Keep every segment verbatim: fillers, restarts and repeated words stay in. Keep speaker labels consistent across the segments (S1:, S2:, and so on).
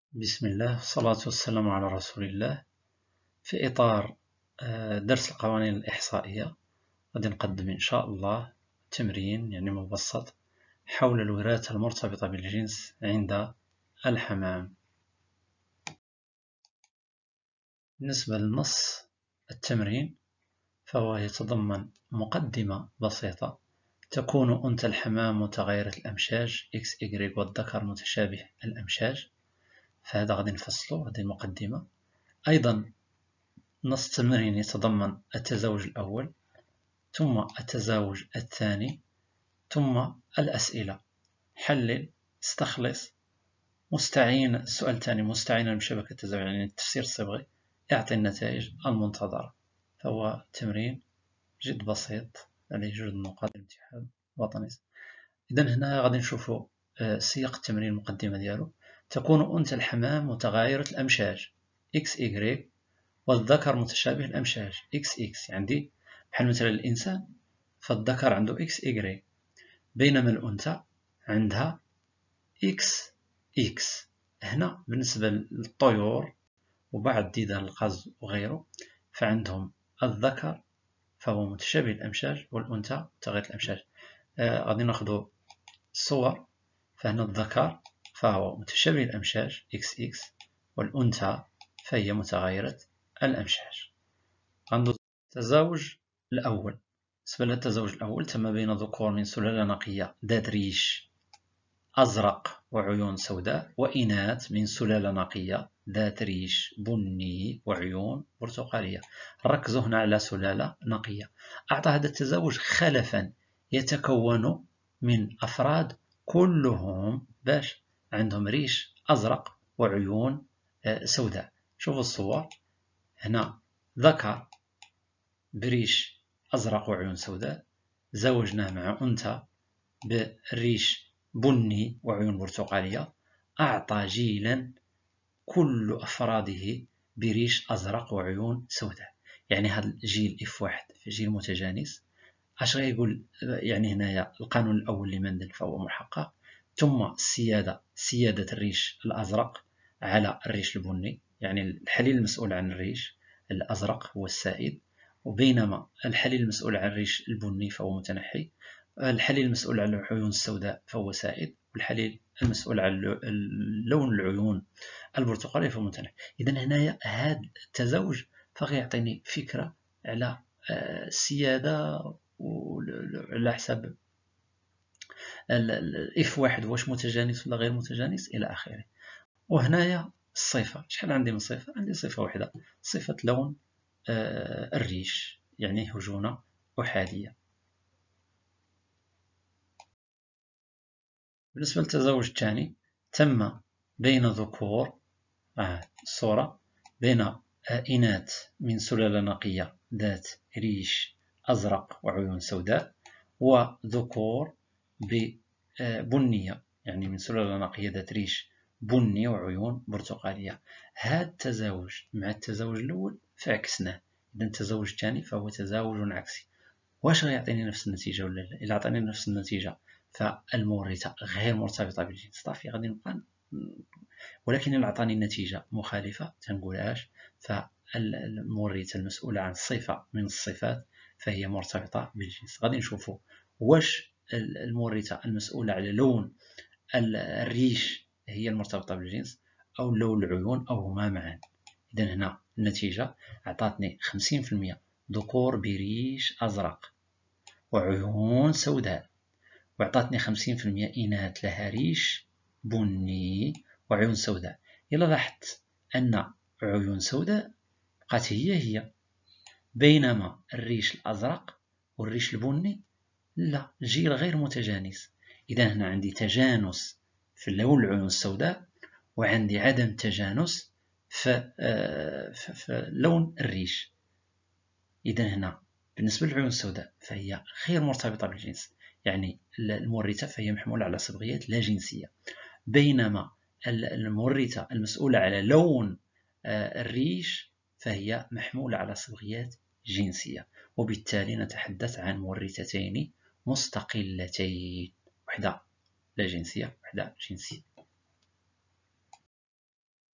S1: بسم الله والصلاة والسلام على رسول الله. في إطار درس القوانين الإحصائية غادي نقدم إن شاء الله تمرين يعني مبسط حول الوراثة المرتبطة بالجنس عند الحمام. بالنسبة للنص التمرين فهو يتضمن مقدمة بسيطة: تكون أنثى الحمام متغيرة الأمشاج إكس إيكغيك والذكر متشابه الأمشاج. فهذا غادي نفصلو، هذه المقدمة. أيضا نص التمرين يتضمن التزاوج الأول، ثم التزاوج الثاني، ثم الأسئلة: حلل، استخلص، مستعين. السؤال الثاني: مستعينا بشبكة التزاوج يعني التفسير الصبغي، اعطي النتائج المنتظرة. فهو تمرين جد بسيط عليه جوج نقاط الامتحان الوطني. إذا هنا غادي نشوفوا سياق التمرين المقدمة ديالو: تكون أنثى الحمام متغايرة الأمشاج إكس إيكغيك والذكر متشابه الأمشاج إكس إكس. عندي بحال مثلا الإنسان فالذكر عنده إكس إيكغيك، بينما الأنثى عندها إكس إكس. هنا بالنسبة للطيور وبعض ديدان القز وغيره فعندهم الذكر فهو متشابه الأمشاج والأنثى متغيرة الأمشاج. آه غادي ناخذ الصور. فهنا الذكر فهو متشابه الأمشاج إكس إكس والأنثى فهي متغيرة الأمشاج. عنده التزاوج الأول. بالنسبة للتزاوج الأول تم بين ذكور من سلالة نقية ذات ريش أزرق وعيون سوداء وإناث من سلالة نقية ذات ريش بني وعيون برتقالية. ركزوا هنا على سلالة نقية. أعطى هذا التزاوج خلفا يتكون من أفراد كلهم باش عندهم ريش أزرق وعيون سوداء. شوفوا الصور هنا: ذكر بريش أزرق وعيون سوداء زوجناه مع أنثى بريش بني وعيون برتقالية، أعطى جيلا كل أفراده بريش أزرق وعيون سوداء. يعني هذا الجيل إف واحد في جيل متجانس. اش غيقول يعني هنايا؟ القانون الأول لمندل فهو محقق، ثم السيادة سيادة الريش الأزرق على الريش البني، يعني الحليل المسؤول عن الريش الأزرق هو السائد، وبينما الحليل المسؤول عن الريش البني فهو متنحي. الحليل المسؤول عن العيون السوداء فهو سائد، والحليل المسؤول عن لون العيون البرتقالي فهو متنحي. إذن هنايا هذا التزاوج فغيعطيني فكرة على السيادة وعلى حساب اف واحد واش متجانس ولا غير متجانس الى اخره. وهنايا الصفة، شحال عندي من صفة؟ عندي صفة واحدة، صفة لون الريش يعني هجونة أحادية. بالنسبة للتزاوج الثاني تم بين ذكور آه الصورة بين إناث من سلالة نقية ذات ريش أزرق وعيون سوداء وذكور بنية يعني من سلالة نقية ذات ريش بني وعيون برتقالية. هذا التزاوج مع التزاوج الأول فعكسناه، إذا التزاوج الثاني فهو تزاوج عكسي. واش غيعطيني نفس النتيجة ولا لا؟ إلا عطاني نفس النتيجة فالمورثة غير مرتبطة بالجنس، صافي غادي نبقى. ولكن إلا عطاني النتيجة مخالفة تنقولهاش، فالمورثة المسؤولة عن صفة من الصفات فهي مرتبطة بالجنس. غادي نشوفوا واش المورثة المسؤولة على لون الريش هي المرتبطة بالجنس أو لون العيون أو هما معا. إذن هنا النتيجة عطاتني خمسين في المية ذكور بريش أزرق وعيون سوداء، وعطاتني خمسين في المية إناث لها ريش بني وعيون سوداء. إلا لاحظت أن عيون سوداء بقات هي هي، بينما الريش الأزرق والريش البني لا، جيل غير متجانس. إذا هنا عندي تجانس في لون العيون السوداء وعندي عدم تجانس في, في لون الريش. إذا هنا بالنسبة للعيون السوداء فهي غير مرتبطة بالجنس، يعني المورثة فهي محمولة على صبغيات لا جنسية، بينما المورثة المسؤولة على لون الريش فهي محمولة على صبغيات جنسية. وبالتالي نتحدث عن مورثتين مستقلتين، وحدة لا جنسية وحدة جنسية.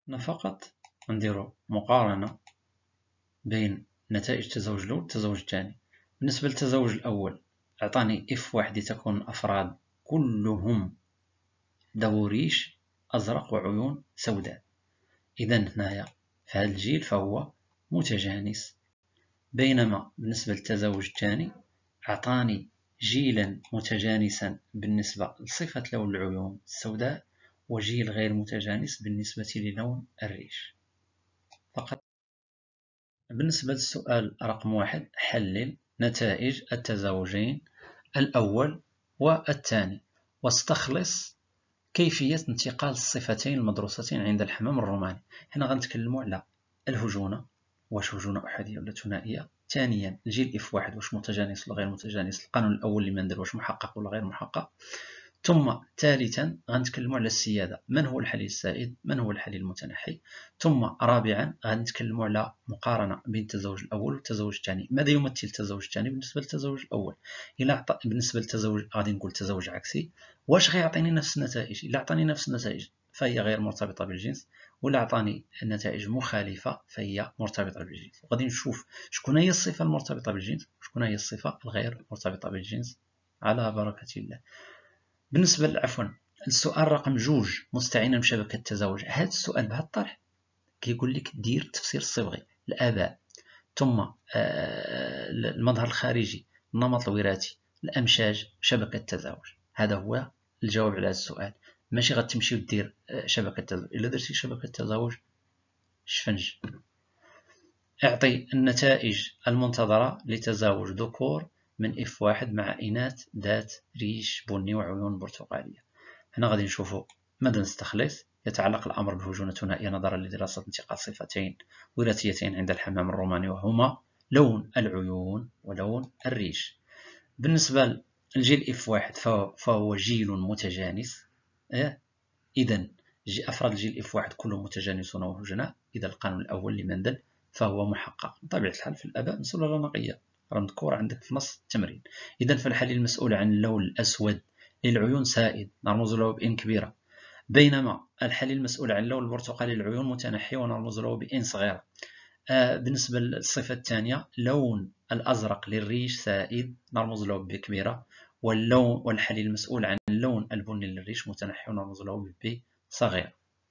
S1: هنا فقط نديرو مقارنة بين نتائج التزاوج الأول والتزاوج الثاني. بالنسبة للتزاوج الأول أعطاني إف واحد تكون الأفراد كلهم ذو ريش أزرق وعيون سوداء. إذا هنايا في هذا الجيل فهو متجانس. بينما بالنسبة للتزاوج الثاني أعطاني جيلا متجانسا بالنسبة لصفة لون العيون السوداء، وجيل غير متجانس بالنسبة للون الريش فقط. بالنسبة للسؤال رقم واحد، حلل نتائج التزاوجين الأول والثاني واستخلص كيفية انتقال الصفتين المدروستين عند الحمام الروماني. هنا غنتكلموا على الهجونة، واش هجونة أحادية ولا ثنائية. ثانيا الجيل اف واحد واش متجانس ولا غير متجانس، القانون الأول اللي مندير واش محقق ولا غير محقق. ثم ثالثا غنتكلموا على السيادة، من هو الحليل السائد من هو الحليل المتنحي. ثم رابعا غنتكلموا على مقارنة بين التزاوج الأول والتزاوج الثاني. ماذا يمثل التزاوج الثاني بالنسبة للتزاوج الأول؟ إلا عطى بالنسبة للتزاوج غادي نقول تزاوج عكسي، واش غيعطيني نفس النتائج؟ إلا عطاني نفس النتائج فهي غير مرتبطة بالجنس، ولا عطاني النتائج مخالفة فهي مرتبطة بالجنس. وغادي نشوف شكون هي الصفة المرتبطة بالجنس وشكون هي الصفة الغير مرتبطة بالجنس على بركة الله. بالنسبة عفوا السؤال رقم جوج مستعينا بشبكة التزاوج، هذا السؤال بهذا الطرح كيقول لك دير التفسير الصبغي، الآباء، ثم المظهر الخارجي، النمط الوراثي، الأمشاج، شبكة التزاوج. هذا هو الجواب على هذا السؤال. ماشي غتمشي ودير شبكة التزاوج، إلا درتي شبكة التزاوج شفنج. اعطي النتائج المنتظرة لتزاوج ذكور من اف واحد مع إناث ذات ريش بني وعيون برتقالية. هنا غادي نشوفوا ماذا نستخلص. يتعلق الأمر بهجونة ثنائية نظرا لدراسة انتقال صفتين وراثيتين عند الحمام الروماني، وهما لون العيون ولون الريش. بالنسبة للجيل اف واحد فهو جيل متجانس. إذا أفراد الجيل اف واحد كلهم متجانسون وهجناء. إذا القانون الأول لمندل فهو محقق بطبيعة الحال في الآباء مسؤولة لا نقية، راه مذكور عندك في نص التمرين. إذا فالحليل المسؤول عن اللون الأسود للعيون سائد، نرمز له بإن كبيرة، بينما الحليل المسؤول عن اللون البرتقالي للعيون متنحي ونرمز له بإن صغيرة. آه بالنسبة للصفة الثانية لون الأزرق للريش سائد، نرمز له ب كبيرة، واللون والحليل المسؤول عن اللون البني للريش متنحي ونرمز له ب صغيرة.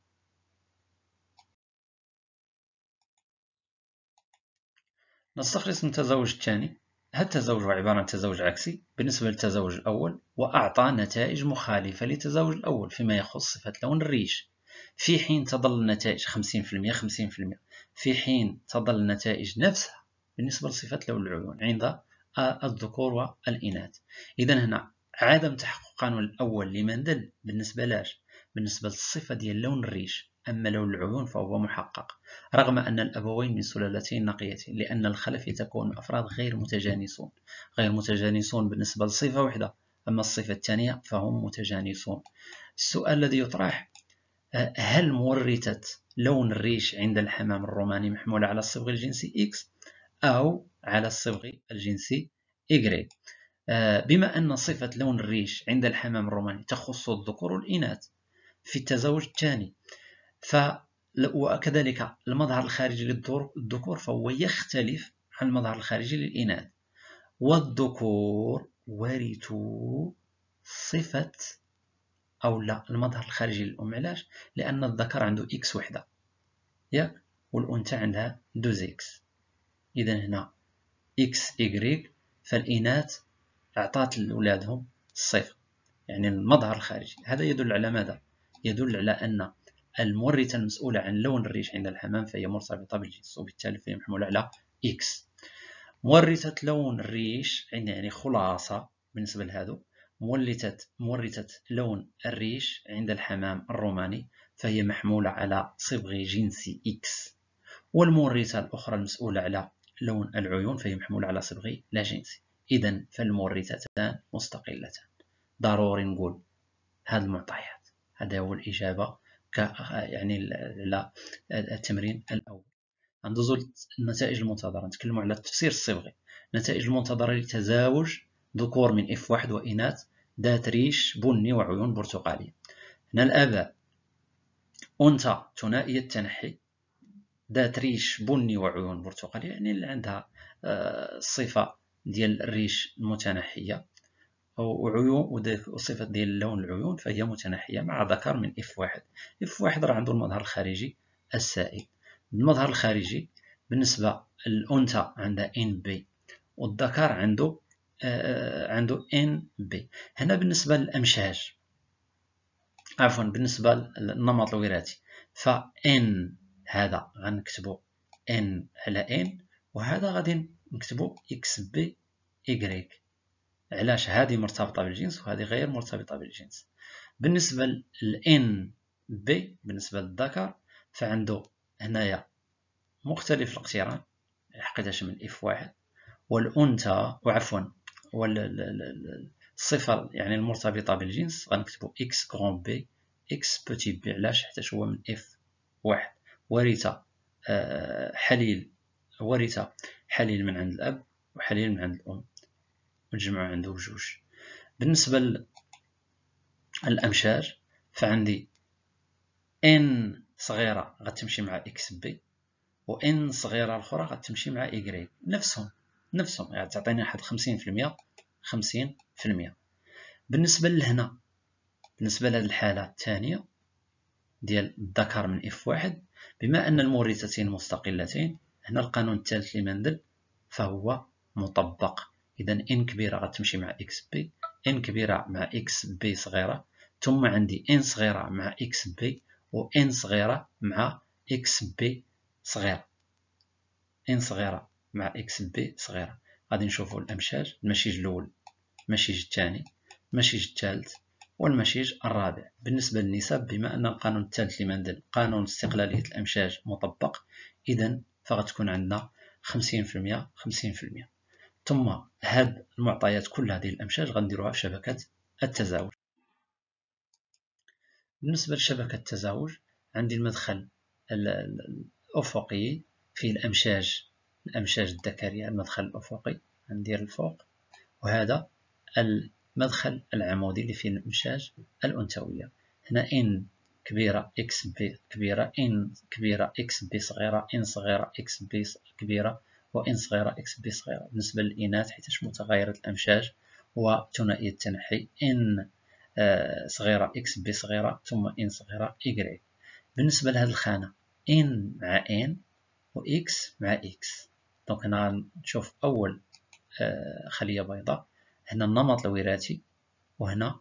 S1: نستخلص من التزاوج الثاني. هذا التزاوج هو عبارة عن تزاوج عكسي بالنسبة للتزاوج الأول، وأعطى نتائج مخالفة للتزاوج الأول فيما يخص صفة لون الريش، في حين تظل النتائج خمسين في المئة خمسين في المئة، في حين تظل النتائج نفسها بالنسبة لصفة لون العيون عند الذكور والإناث. إذا هنا عدم تحقق القانون الأول لمندل بالنسبة لاش بالنسبة للصفة ديال لون الريش، أما لون العيون فهو محقق رغم أن الأبوين من سلالتين نقيتين، لأن الخلف يتكون من أفراد غير متجانسون غير متجانسون بالنسبة لصفة واحدة، أما الصفة الثانية فهم متجانسون. السؤال الذي يطرح، هل مورثة لون الريش عند الحمام الروماني محمولة على الصبغ الجنسي X أو على الصبغ الجنسي Y؟ بما أن صفة لون الريش عند الحمام الروماني تخص الذكور والإناث في التزاوج الثاني، ف وكذلك المظهر الخارجي للذكور فهو يختلف عن المظهر الخارجي للإناث، والذكور ورثوا صفة أو لا المظهر الخارجي للأم. علاش؟ لأن الذكر عنده إكس وحدة ياك، والأنثى عندها دوز إكس. إذا هنا إكس إيكغيك، فالإناث أعطات لأولادهم الصفة يعني المظهر الخارجي. هذا يدل على ماذا؟ يدل على أن المورثة المسؤولة عن لون الريش عند الحمام فهي مرتبطة بالجنس، وبالتالي فهي محمولة على إكس. مورثة لون الريش يعني خلاصة بالنسبة لهذا، مورثة مورثة لون الريش عند الحمام الروماني فهي محمولة على صبغ جنسي إكس، والمورثة الأخرى المسؤولة على لون العيون فهي محمولة على صبغ لا جنسي. إذا فالمورثتان مستقلتان. ضروري نقول هذه المعطيات. هذا هو الإجابة ك يعني على التمرين الأول. ندوزو النتائج المنتظرة، نتكلموا على التفسير الصبغي. النتائج المنتظرة لتزاوج ذكور من اف واحد وإناث ذات ريش بني وعيون برتقالية. هنا الآباء أنثى ثنائية التنحي ذات ريش بني وعيون برتقالية، يعني اللي عندها الصفة ديال الريش المتنحية وعيون وصفة ديال لون العيون فهي متنحية مع ذكر من إف واحد. إف واحد راه عنده المظهر الخارجي السائد. المظهر الخارجي بالنسبة للأنثى عندها إن بي والذكر عنده آه عنده إن بي. هنا بالنسبة للأمشاج عفوا بالنسبة للنمط الوراثي فإن هذا غنكتبو إن على إن وهذا غادي نكتبو إكس بي إيكغيك. علاش؟ هذه مرتبطة بالجنس وهذه غير مرتبطة بالجنس. بالنسبة للإن بي بالنسبة للذكر فعنده هنايا مختلف الاقتران حقيقة من إف واحد، والأنثى وعفوا والصفة يعني المرتبطة بالجنس غنكتبو إكس غون بي إكس بوتي بي. علاش؟ حتى هو من إف واحد ورث حليل ورث حليل من عند الأب وحليل من عند الأم ونجمعو عنده بجوج. بالنسبة للأمشاج فعندي إن صغيرة غتمشي مع إكس بي وإن صغيرة الأخرى غتمشي مع إيكغيك، نفسهم نفسهم يعني تعطيني واحد خمسين في المية خمسين في المية. بالنسبة لهنا بالنسبة لهذه الحالة الثانية ديال الذكر من إف واحد بما أن المورثتين مستقلتين هنا القانون الثالث لمندل فهو مطبق. إذا إن كبيرة غتمشي مع إكس بي، إن كبيرة مع إكس بي صغيرة، ثم عندي إن صغيرة مع إكس بي وإن صغيرة مع إكس بي صغيرة. إن صغيرة مع إكس بي صغيرة. غادي نشوفوا الأمشاج، المشيج الأول المشيج الثاني المشيج الثالث والمشيج الرابع. بالنسبة للنسب بما أن القانون الثالث لمندل قانون استقلالية الأمشاج مطبق إذا فغتكون عندنا خمسين في المية خمسين في المية. ثم هاد المعطيات كل هذه الأمشاج غنديروها في شبكة التزاوج. بالنسبة لشبكة التزاوج عندي المدخل الأفقي في الأمشاج الأمشاج الذكرية، المدخل الأفقي ندير الفوق، وهذا المدخل العمودي اللي فيه الأمشاج الأنثوية. هنا إن كبيرة إكس بي كبيرة، إن كبيرة إكس بي صغيرة، إن صغيرة إكس بي كبيرة، وإن صغيرة إكس بي صغيرة. بالنسبة للإناث حيتاش متغيرة الأمشاج وثنائية التنحي إن صغيرة إكس بي صغيرة ثم إن صغيرة إيكغيك. بالنسبة لهذه الخانة إن مع إن وإكس مع إكس. دونك هنا نشوف أول خلية بيضاء، هنا النمط الوراثي وهنا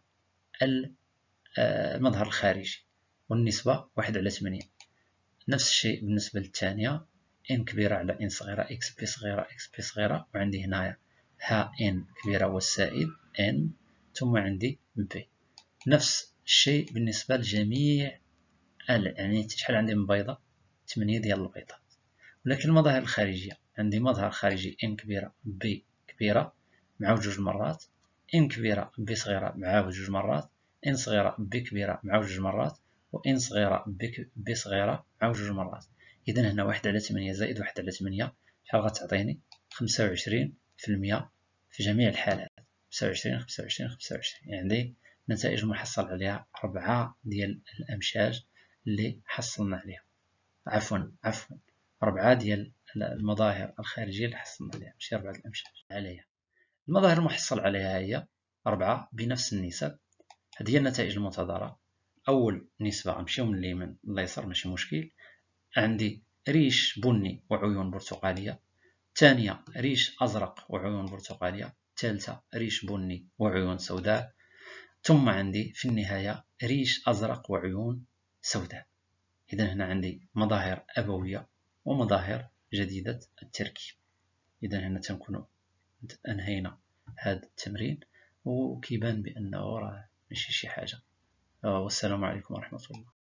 S1: المظهر الخارجي والنسبة واحد على ثمانية. نفس الشيء بالنسبة للثانية إن كبيرة على إن صغيرة إكس بي صغيرة إكس بي صغيرة، وعندي هنايا ها إن كبيرة والسائد إن ثم عندي بي. نفس الشيء بالنسبة لجميع يعني شحال عندي من بيضة؟ ثمانية ديال البيضات. ولكن المظاهر الخارجية عندي مظهر خارجي إن كبيرة بي كبيرة مع جوج مرات، إن كبيرة بي صغيرة مع جوج مرات، إن صغيرة بي كبيرة مع جوج مرات، وإن صغيرة بي, بي صغيرة مع جوج مرات. إذا هنا واحد على ثمانية زائد واحد على ثمانية شحال غتعطيني؟ خمسة وعشرين في المية في جميع الحالات. خمسة وعشرين خمسة وعشرين خمسة وعشرين يعني نتائج محصل عليها أربعة ديال الأمشاج اللي حصلنا عليها. عفوا عفوا أربعة ديال المظاهر الخارجية اللي حصلنا عليها ماشي أربعة الأمشاج عليها. المظاهر المحصل عليها هي أربعة بنفس النسب. هذه هي النتائج المنتظرة. أول نسبة غنمشيو من اليمين لليسار ماشي مشكل. عندي ريش بني وعيون برتقالية، ثانية ريش أزرق وعيون برتقالية، ثالثة ريش بني وعيون سوداء، ثم عندي في النهاية ريش أزرق وعيون سوداء. إذا هنا عندي مظاهر أبوية ومظاهر جديدة التركيب. إذا هنا تنكون أنهينا هذا التمرين وكيبان بأنه راه ماشي شي حاجة. والسلام عليكم ورحمة الله.